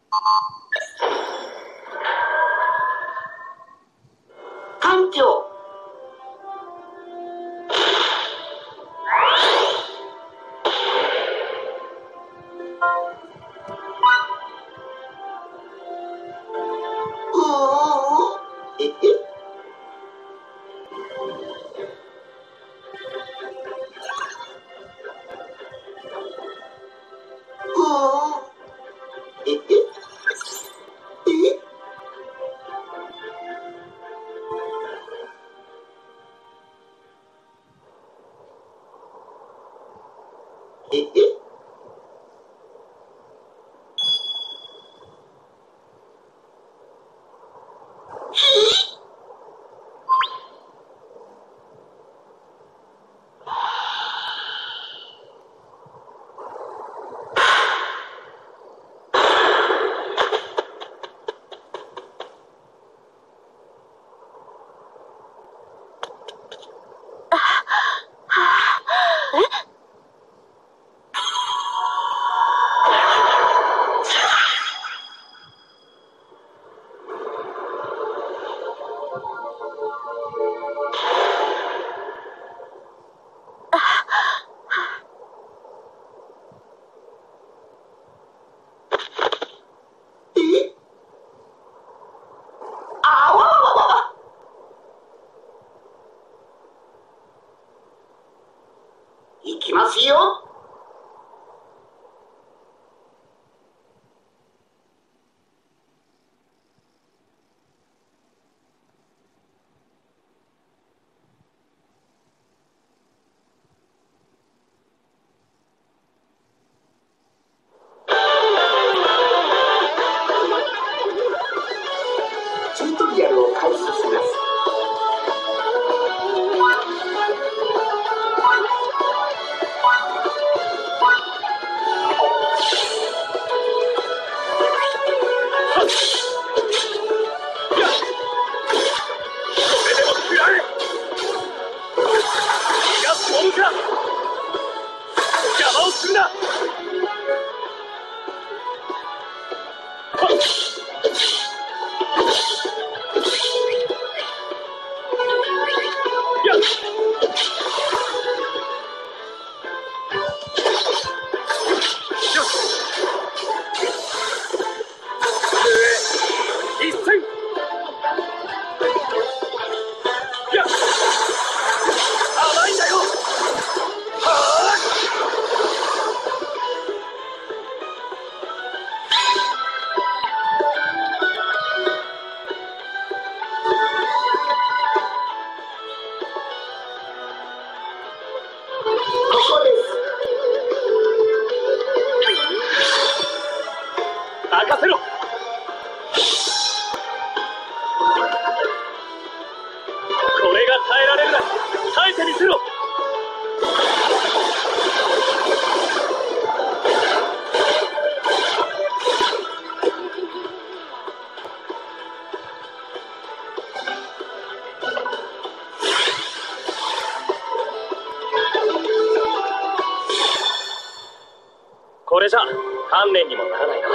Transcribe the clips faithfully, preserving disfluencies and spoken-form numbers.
艦長。えええええええあわわわわ。いきますよ。チュートリアルを開始します。任せろ。これが耐えられるなら耐えてみせろ。これじゃ鍛錬にもならないな。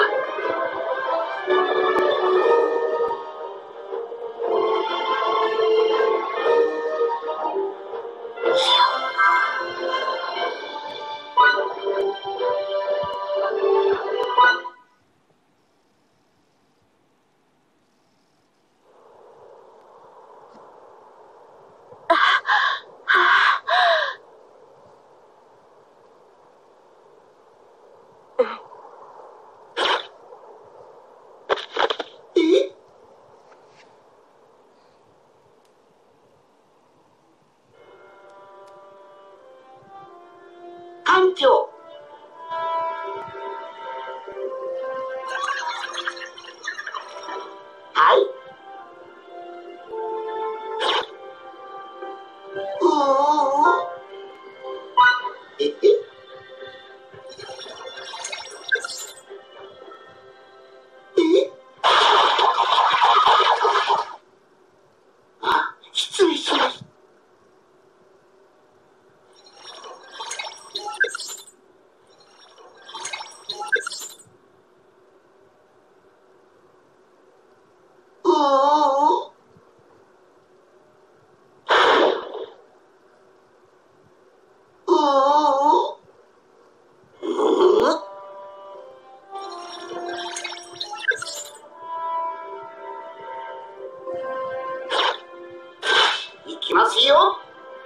よ。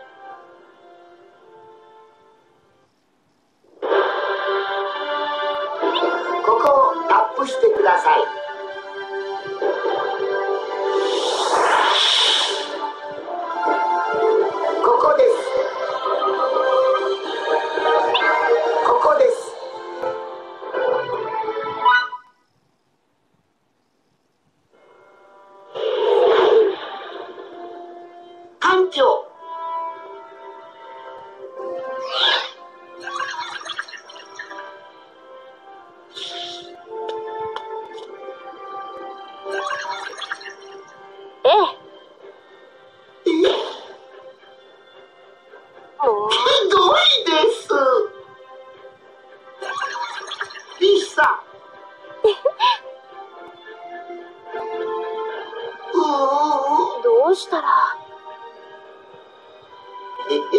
ここをタップしてください。ここです。ここです。艦長。 ええ。 え、 もう。 ひどいです。リサ。うーん。 どうしたら。 ええ。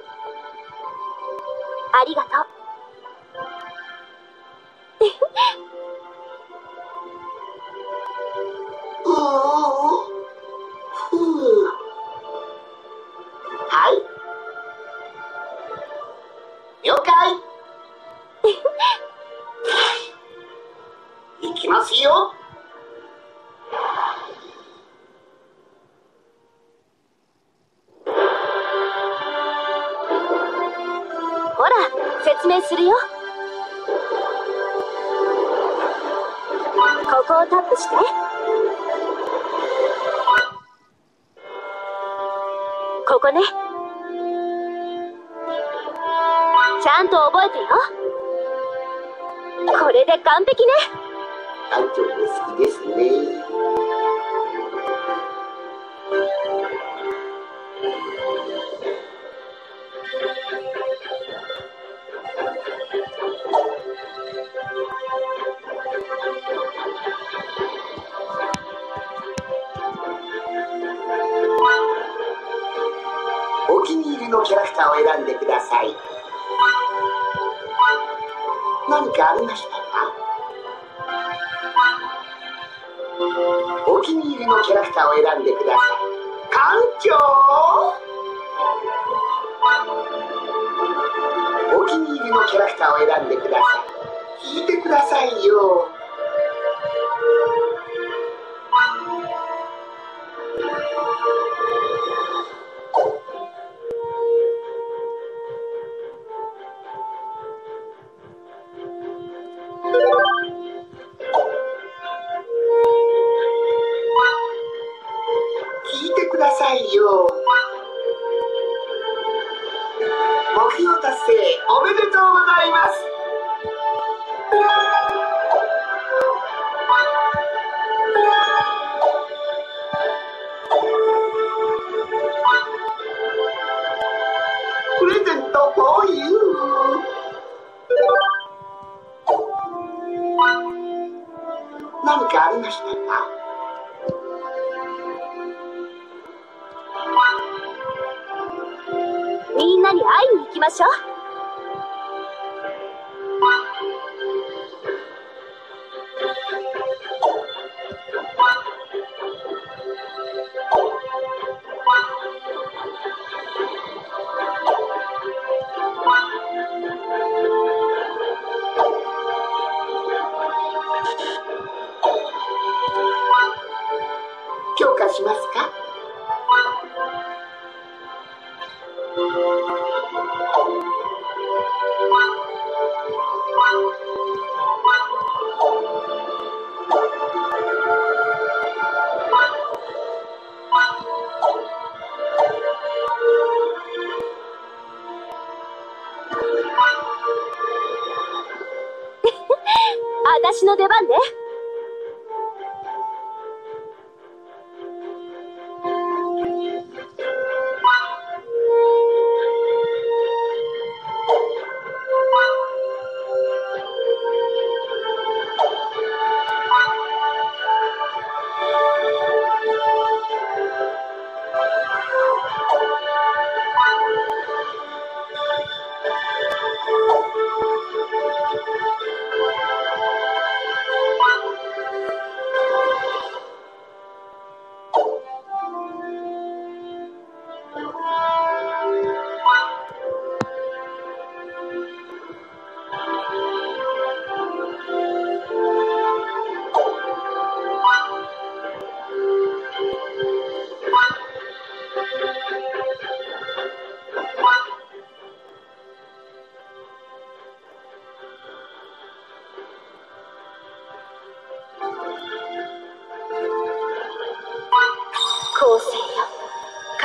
ありがとう。 うーん。ふう。はい。了解。行きますよ。 ほら、説明するよ。ここをタップして。ここね。ちゃんと覚えてよ。これで完璧ね。 艦長も好きですね。お気に入りのキャラクターを選んでください。何かありましたか？お気に入りのキャラクターを選んでください。艦長！お気に入りのキャラクターを選んでください。聞いてくださいよ。聞いてくださいよ。目標達成おめでとうございます。プレゼント for you。 何かありましたか？ みんなに会いに行きましょう。 強化しますか？ 私の出番ね。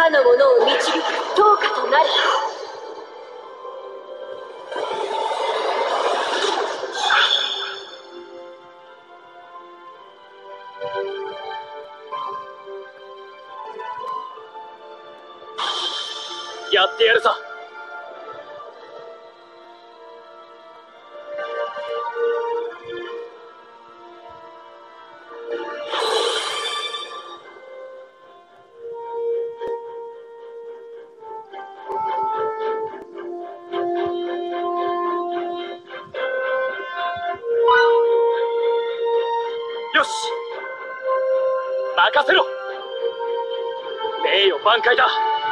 かの者を導く灯火となる。 やってやるさ。よし、任せろ。名誉挽回だ。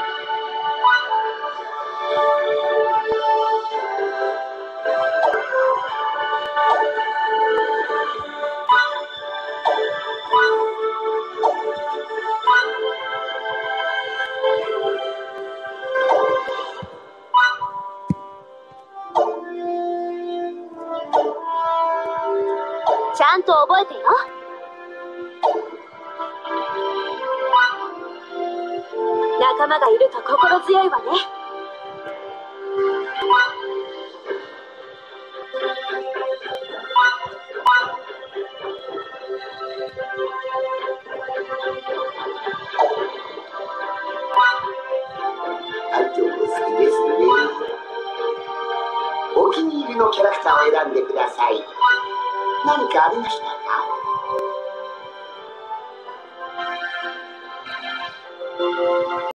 ちゃんと覚えてよ。仲間がいると心強いわね。 班長も好きですね。お気に入りのキャラクターを選んでください。何かありましたか？